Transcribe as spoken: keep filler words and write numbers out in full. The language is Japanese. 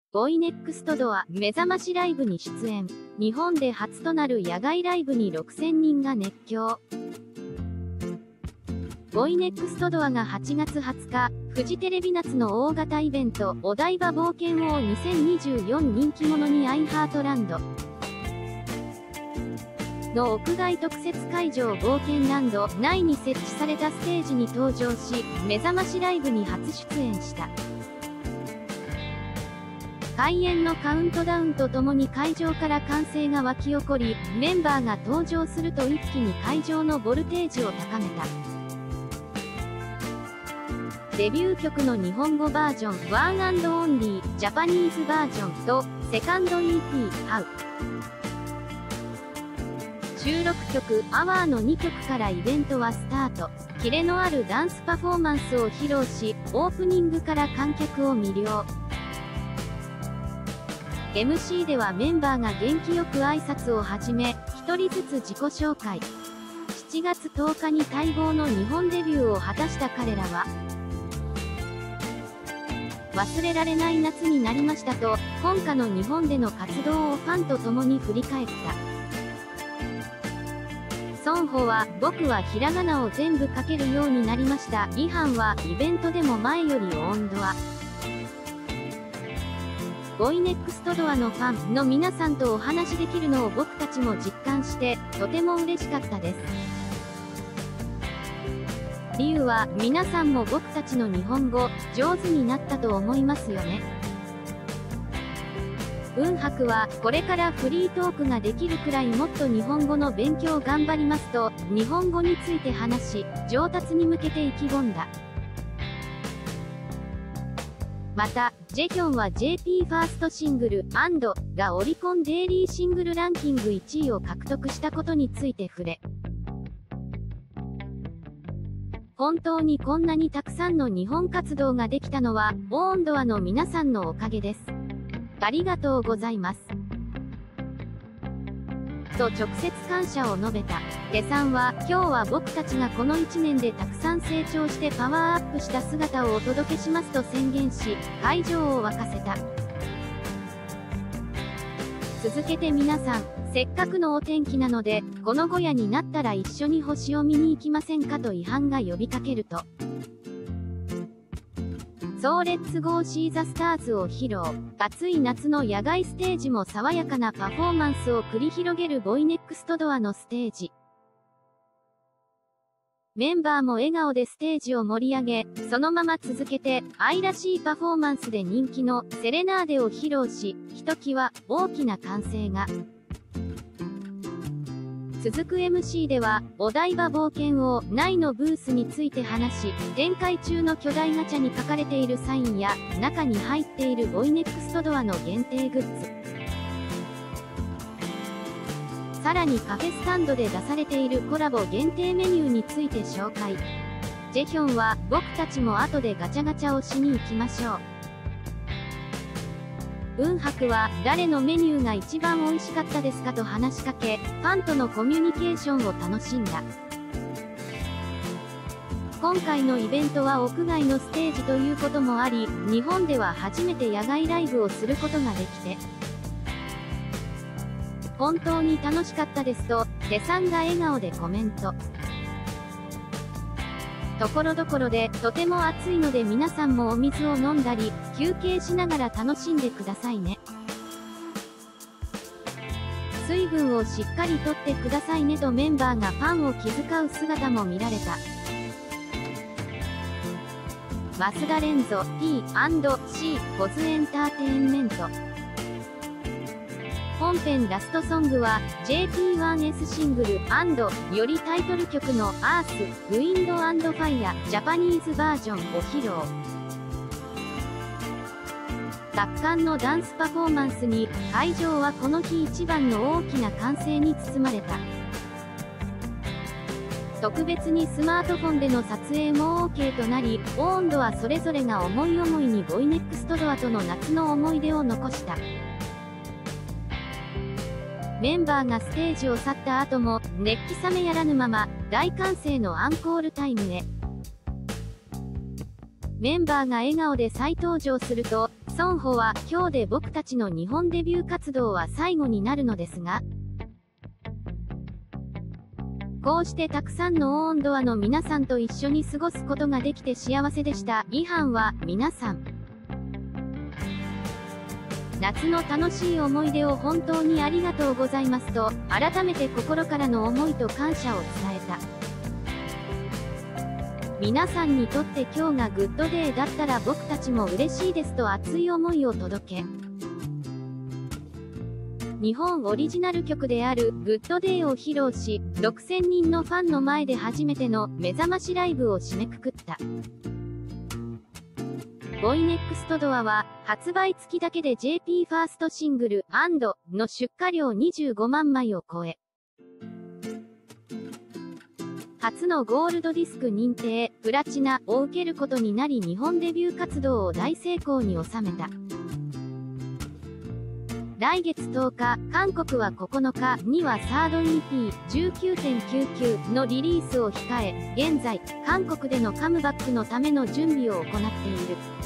ボイネクストドア目覚ましライブに出演。日本で初となる野外ライブにろくせんにんが熱狂。ボイネクストドアがはちがつはつか、フジテレビ夏の大型イベント、お台場冒険王にせんにじゅうよん人気者にアイハートランドの屋外特設会場冒険ランド内に設置されたステージに登場し、目覚ましライブに初出演した。開演のカウントダウンとともに会場から歓声が沸き起こり、メンバーが登場すると一気に会場のボルテージを高めた。デビュー曲の日本語バージョン、ワンアンドオンリー、ジャパニーズバージョンと、セカンド イーピー、ハウ。収録曲、アワーのにきょくからイベントはスタート。キレのあるダンスパフォーマンスを披露し、オープニングから観客を魅了。エムシー ではメンバーが元気よく挨拶を始め、ひとりずつ自己紹介。しちがつとおかに待望の日本デビューを果たした彼らは、忘れられない夏になりましたと、今夏の日本での活動をファンと共に振り返った。ソンホは、僕はひらがなを全部書けるようになりました。イハンは、イベントでも前より温度は。ボイネクストドアのファンの皆さんとお話しできるのを僕たちも実感して、とても嬉しかったです。理由は、皆さんも僕たちの日本語、上手になったと思いますよね。文博は、これからフリートークができるくらいもっと日本語の勉強頑張りますと、日本語について話し、上達に向けて意気込んだ。また、ジェヒョンは ジェーピー ファーストシングル、アンドがオリコンデイリーシングルランキングいちいを獲得したことについて触れ、本当にこんなにたくさんの日本活動ができたのは、オーンドアの皆さんのおかげです。ありがとうございます。と直接感謝を述べた。テさんは、今日は僕たちがこのいちねんでたくさん成長してパワーアップした姿をお届けしますと宣言し、会場を沸かせた。続けて皆さん、せっかくのお天気なので、この小屋になったら一緒に星を見に行きませんかと違反が呼びかけると、そうレッツゴーシーザスターズを披露。暑い夏の野外ステージも爽やかなパフォーマンスを繰り広げるボイネクストドアのステージ。メンバーも笑顔でステージを盛り上げ、そのまま続けて、愛らしいパフォーマンスで人気のセレナーデを披露し、ひときわ大きな歓声が。続く エムシー では、お台場冒険王内のブースについて話し、展開中の巨大ガチャに書かれているサインや、中に入っているボイネクストドアの限定グッズ。さらにカフェスタンドで出されているコラボ限定メニューについて紹介。ジェヒョンは、僕たちも後でガチャガチャをしに行きましょう。文博は、誰のメニューが一番美味しかったですかと話しかけ、ファンとのコミュニケーションを楽しんだ。今回のイベントは屋外のステージということもあり、日本では初めて野外ライブをすることができて、本当に楽しかったですと、テさんが笑顔でコメント。ところどころで、とても暑いので皆さんもお水を飲んだり、休憩しながら楽しんでくださいね。水分をしっかりとってくださいねとメンバーがファンを気遣う姿も見られた。増田連ゾ ティーアンドシー ポズエンターテインメント。本編ラストソングは ジェーピーワンエス シングル アンド よりタイトル曲のアース、ウィンド&ファイヤジャパニーズバージョンを披露。圧巻のダンスパフォーマンスに会場はこの日一番の大きな歓声に包まれた。特別にスマートフォンでの撮影も オーケー となり、オーンドはそれぞれが思い思いにボイネクストドアとの夏の思い出を残した。メンバーがステージを去った後も、熱気冷めやらぬまま、大歓声のアンコールタイムへ。 メンバーが笑顔で再登場すると、ソンホは、今日で僕たちの日本デビュー活動は最後になるのですが、こうしてたくさんのオーンドアの皆さんと一緒に過ごすことができて幸せでした。イハンは、皆さん、夏の楽しい思い出を本当にありがとうございますと、改めて心からの思いと感謝を伝えた。皆さんにとって今日がグッドデーだったら僕たちも嬉しいですと熱い思いを届け、日本オリジナル曲であるグッドデーを披露し、ろくせんにんのファンの前で初めての目覚ましライブを締めくくった。ボイネックストドアは、発売付きだけで ジェーピー ファーストシングル、アンドの出荷量にじゅうごまんまいを超え、初のゴールドディスク認定、プラチナを受けることになり日本デビュー活動を大成功に収めた。来月とおか、韓国はここのかにはサード イーピーじゅうきゅうてんきゅうきゅう のリリースを控え、現在、韓国でのカムバックのための準備を行っている。